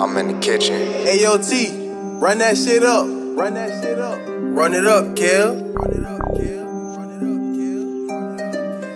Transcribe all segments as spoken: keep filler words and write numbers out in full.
I'm in the kitchen. Hey yo T, run that shit up. Run that shit up. Run it up, Kel. Run it up, Kel. Run it up,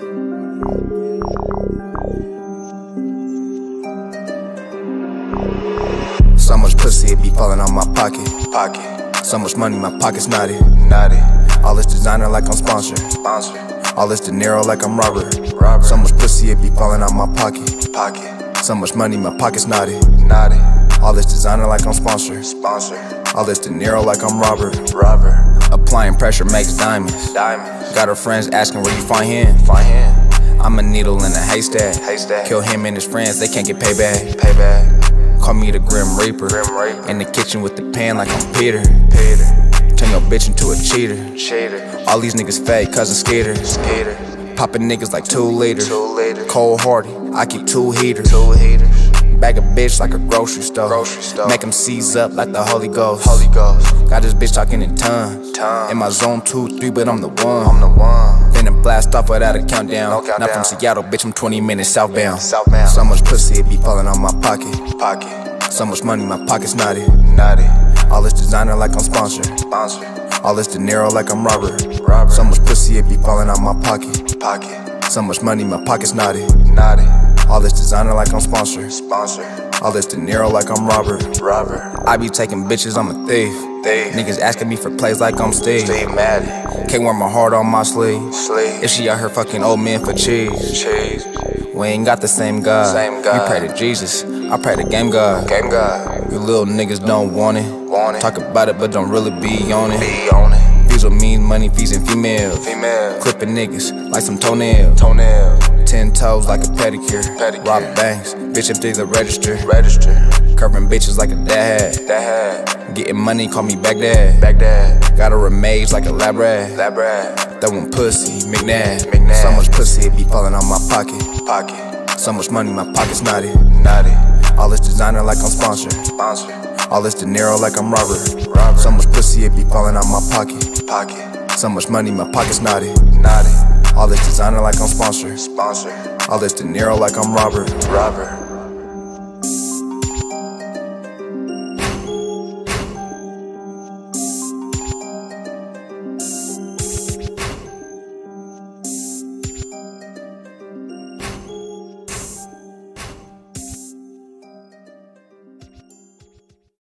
Kel. So much pussy, it be falling on my pocket. Pocket. So much money, my pocket's naughty. Naughty. All this designer like I'm sponsored. Sponsor. All this Deniro like I'm Robert. Robert. So much pussy, it be falling on my pocket. Pocket. So much money, my pocket's naughty. Naughty. All this designer like I'm sponsored. Sponsor. All this Deniro like I'm Robert. Robert. Applying pressure makes diamonds. Diamonds. Got her friends asking where you find him. Find him. I'm a needle in a haystack. Haystack. Kill him and his friends, they can't get payback. Payback. Call me the Grim Reaper. Grim Reaper. In the kitchen with the pan like I'm Peter. Peter. Turn your bitch into a cheater. Cheater. All these niggas fake, cousin skater. Skater. Poppin' niggas like two liters. Two liters. Cold hardy, I keep two heaters. Two heaters. Bag a bitch like a grocery store. Grocery store. Make them seize up like the Holy Ghost. Holy Ghost. Got this bitch talking in tongues. Tongue. In my zone two, three, but I'm the one. I'm the one. Then it blast off without a countdown. No countdown. Not from Seattle, bitch, I'm twenty minutes southbound. Southbound. So much pussy, it be falling on my pocket. Pocket. So much money, my pocket's naughty. Naughty. All this designer like I'm sponsored. Sponsor. All this Deniro like I'm Robert. Robert. So much pussy, it be falling on my pocket. Pocket. So much money, my pocket's naughty. Naughty. All this designer like I'm sponsored. Sponsor. All this Deniro like I'm Robert. Robert. I be taking bitches, I'm a thief. Thief. Niggas asking me for plays like I'm Steve. Steve Madden. Can't wear my heart on my sleeve. Sleeve. If she out here fucking old men for cheese. Cheese. We ain't got the same God. Same God. You pray to Jesus, I pray to game God. Game God. You little niggas don't want it. Want it. Talk about it, but don't really be on it. Be on it. Feezle means money, feezing females. Female. Clipping niggas like some toenails. Toenail. Ten toes like a pedicure. Pedicure. Rob banks, bitch empty the register. Register. Covering bitches like a dad. Dad. Getting money, call me Baghdad. Baghdad. Got a remaze like a lab rat. Lab rat. That one pussy, McNabb. McNabb. So much pussy, it be falling on my pocket. Pocket. So much money, my pocket's naughty. Naughty. All this designer like I'm sponsored. Sponsor. All this Deniro like I'm Robert. Robert. So much pussy, it be falling on my pocket. Pocket. So much money, my pocket's naughty. Naughty. All this designer like I'm sponsored. Sponsor. All this Deniro like I'm Robert. Robert.